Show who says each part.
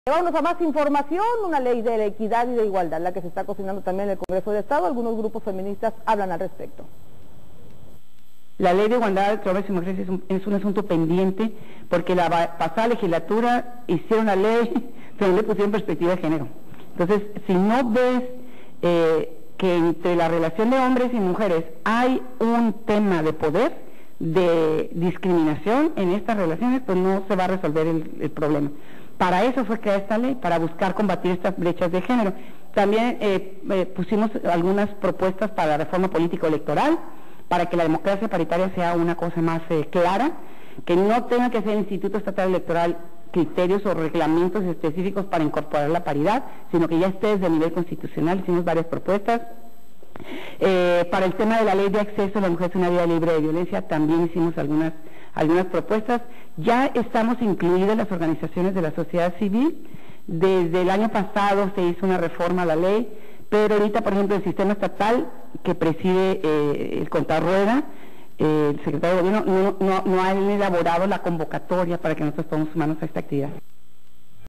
Speaker 1: Vamos a más información, una ley de la equidad y de igualdad, la que se está cocinando también en el Congreso del Estado. Algunos grupos feministas hablan al respecto.
Speaker 2: La ley de igualdad entre hombres y mujeres es un asunto pendiente, porque la pasada legislatura hicieron la ley, pero no le pusieron perspectiva de género. Entonces, si no ves que entre la relación de hombres y mujeres hay un tema de poder, de discriminación en estas relaciones, pues no se va a resolver el problema. Para eso fue creada esta ley, para buscar combatir estas brechas de género. También pusimos algunas propuestas para la reforma político-electoral, para que la democracia paritaria sea una cosa más clara, que no tenga que ser el Instituto Estatal Electoral criterios o reglamentos específicos para incorporar la paridad, sino que ya esté desde el nivel constitucional. Hicimos varias propuestas. Para el tema de la ley de acceso a la mujer a una vida libre de violencia, también hicimos algunas propuestas. Ya estamos incluidas las organizaciones de la sociedad civil. Desde el año pasado se hizo una reforma a la ley, pero ahorita, por ejemplo, el sistema estatal que preside el Contrarrueda, el secretario de Gobierno, no han elaborado la convocatoria para que nosotros podamos sumarnos a esta actividad.